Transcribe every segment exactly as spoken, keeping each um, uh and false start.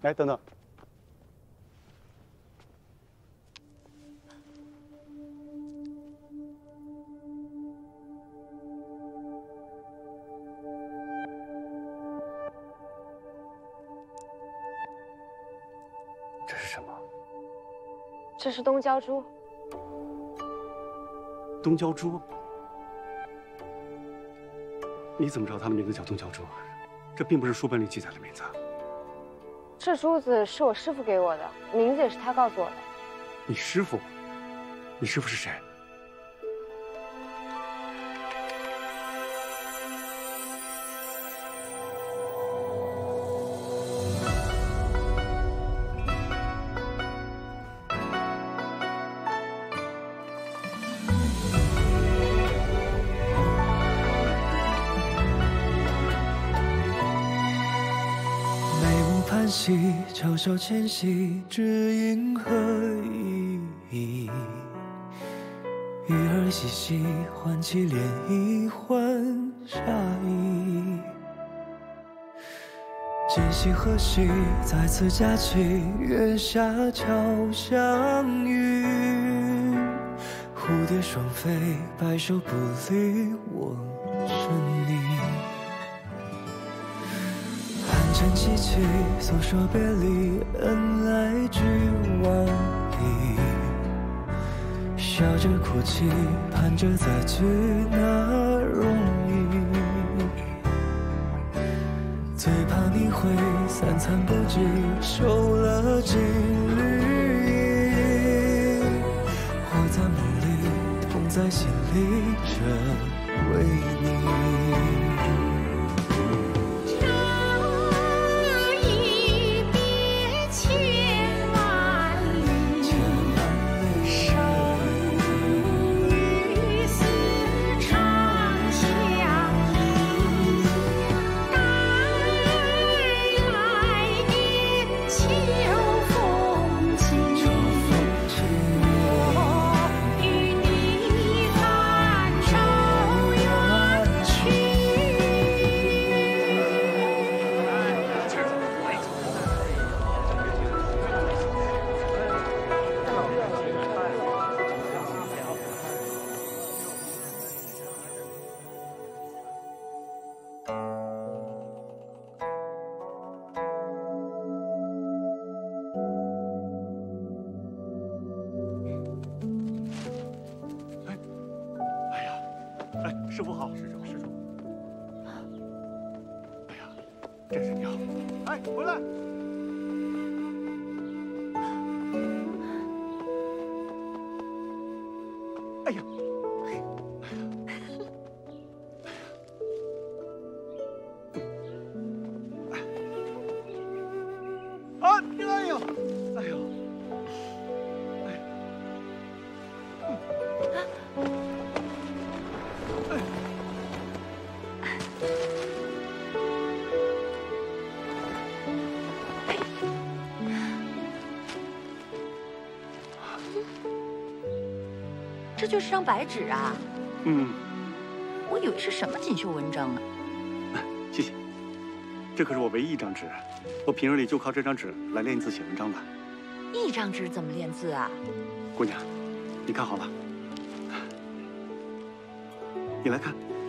来，等等。这是什么？ 这是东郊珠。 东郊珠？你怎么知道它的名字叫东郊珠？这并不是书本里记载的名字。 这珠子是我师傅给我的，名字也是他告诉我的。 你师傅？你师傅是谁？ 悄悄迁徙，只因何意义？鱼儿嬉戏，唤起涟漪，换下意。今夕何夕，再次佳期，月下悄相遇。蝴蝶双飞，白首不离我身你。寒暄凄凄，诉说别离，恩来俱往矣。笑着哭泣，盼着再聚，哪容易？最怕你会三餐不继，瘦了几缕衣。活在梦里，痛在心里，这为你。 师傅好，施主，施主。哎呀，真是妙！哎，回来！哎呀，哎呀，哎呀，啊，哎呦，哎呦，哎呀。 这就是张白纸啊！ 嗯， 我以为是什么锦绣文章呢。 谢谢，这可是我唯一一张纸，我平日里就靠这张纸来练字写文章的。 一张纸怎么练字啊？ 姑娘，你看好了，你来看。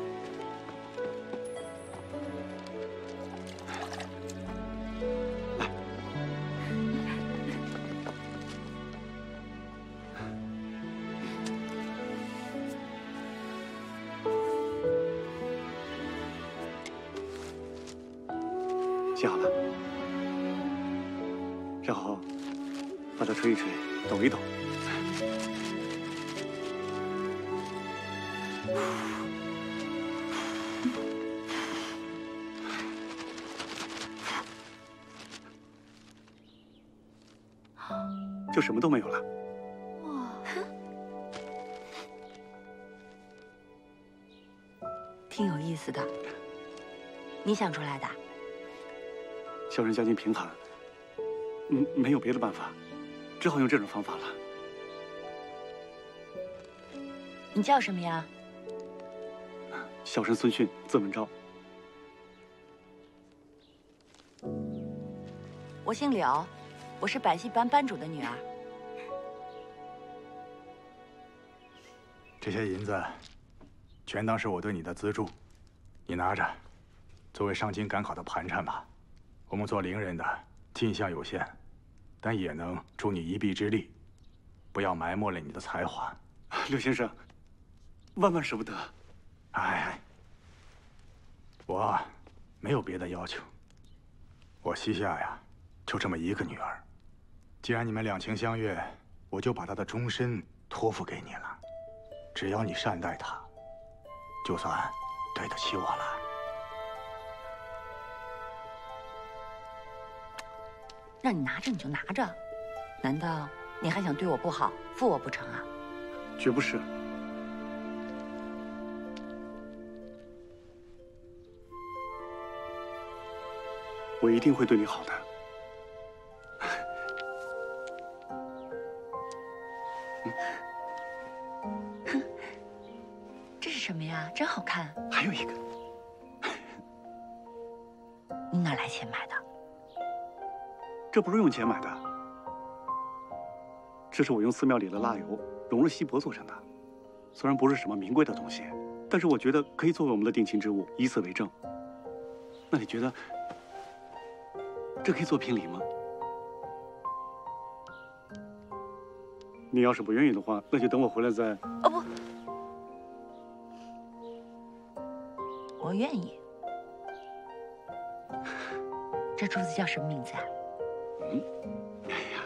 写好了，然后把它吹一吹，抖一抖。就什么都没有了。 哇，挺有意思的。你想出来的？ 小人家境贫寒，嗯，没有别的办法，只好用这种方法了。 你叫什么呀？ 小生孙训，字文昭。 我姓柳，我是百戏班班主的女儿。 这些银子，全当是我对你的资助，你拿着，作为上京赶考的盘缠吧。我们做伶人的进项有限，但也能助你一臂之力，不要埋没了你的才华。 柳先生，万万舍不得。 哎，我没有别的要求。我膝下呀，就这么一个女儿。既然你们两情相悦，我就把她的终身托付给你了。只要你善待她，就算对得起我了。 让你拿着你就拿着，难道你还想对我不好，负我不成啊？ 绝不是。我一定会对你好的。 这是什么呀？真好看。 还有一个， 你哪来钱买的？ 这不是用钱买的，这是我用寺庙里的蜡油融了锡箔做成的。虽然不是什么名贵的东西，但是我觉得可以作为我们的定情之物，以此为证。那你觉得这可以做聘礼吗？你要是不愿意的话，那就等我回来再…… 哦不，我愿意。这珠子叫什么名字啊？ 嗯，哎呀，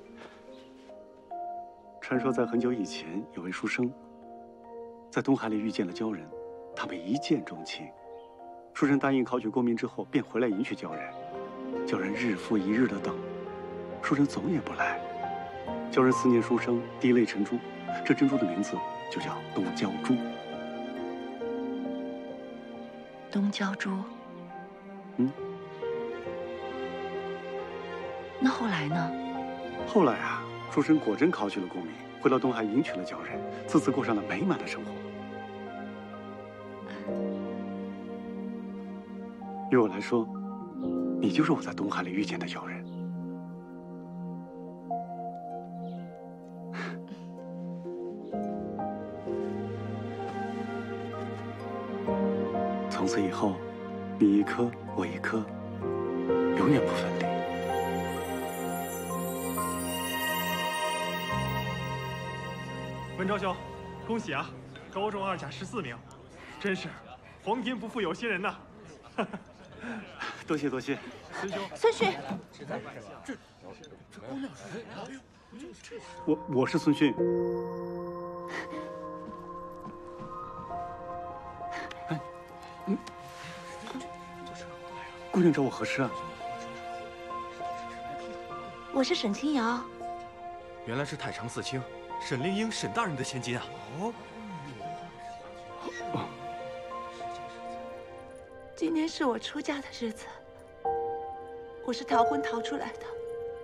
传说在很久以前，有位书生在东海里遇见了鲛人，他们一见钟情。书生答应考取功名之后，便回来迎娶鲛人。鲛人日复一日的等，书生总也不来。鲛人思念书生，滴泪成珠。这珍珠的名字就叫东郊珠。 东郊珠。 嗯。 那后来呢？ 后来啊，书生果真考取了功名，回到东海迎娶了鲛人，自此过上了美满的生活。对我来说，你就是我在东海里遇见的鲛人。从此以后，你一颗，我一颗，永远不分离。 文昭兄，恭喜啊，高中二甲十四名，真是皇天不负有心人呐！ 多谢多谢， 孙兄。 孙旭， 这这姑娘是谁啊？ 我我是孙迅。哎，嗯，姑娘找我何事啊？ 我是沈清瑶。 原来是太常寺卿沈灵英沈大人的千金啊！哦。 今天是我出嫁的日子，我是逃婚逃出来的，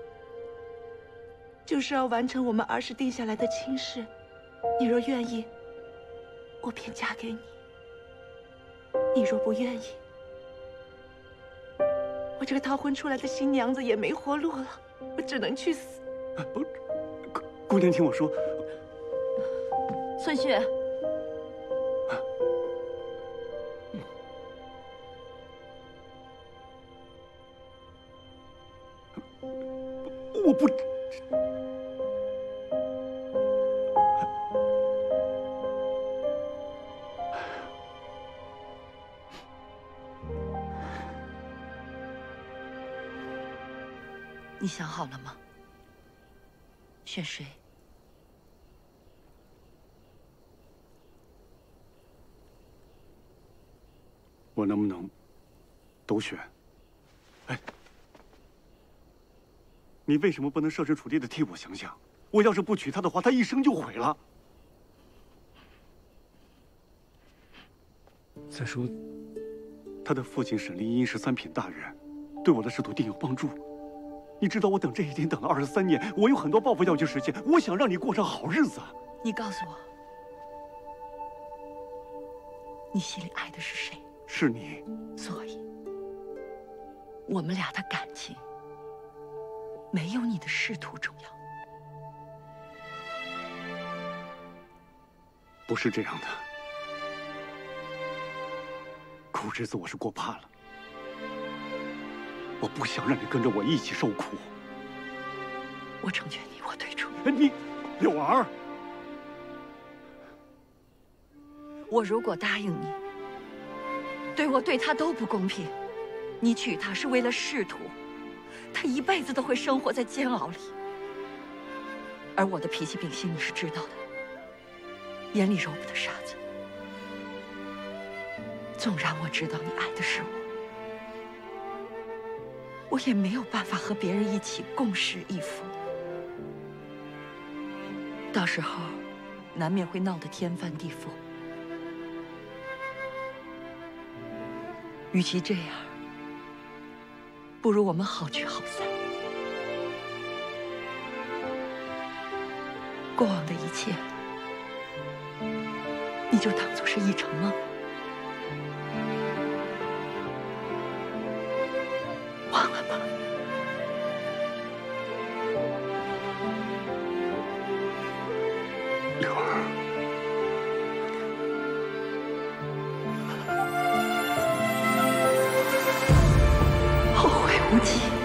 就是要完成我们儿时定下来的亲事。你若愿意，我便嫁给你；你若不愿意，我这个逃婚出来的新娘子也没活路了，我只能去死。 不，姑姑娘听我说， 孙旭。 我不， 你想好了吗？选谁？ 我能不能都选？哎。你为什么不能设身处地的替我想想？我要是不娶她的话，她一生就毁了。再说，她的父亲沈灵英是三品大员，对我的仕途定有帮助。你知道我等这一天等了二十三年，我有很多抱负要去实现。我想让你过上好日子。 你告诉我，你心里爱的是谁？ 是你。 所以，我们俩的感情没有你的仕途重要。 不是这样的，苦日子我是过怕了，我不想让你跟着我一起受苦。 我成全你，我退出。 你，柳儿， 我如果答应你，对我对他都不公平。你娶她是为了仕途，她一辈子都会生活在煎熬里。而我的脾气秉性你是知道的，眼里揉不得沙子。纵然我知道你爱的是我，我也没有办法和别人一起共侍一夫。到时候，难免会闹得天翻地覆。与其这样，不如我们好聚好散。过往的一切，你就当作是一场梦。忘了吧。 柳儿， 后会无期。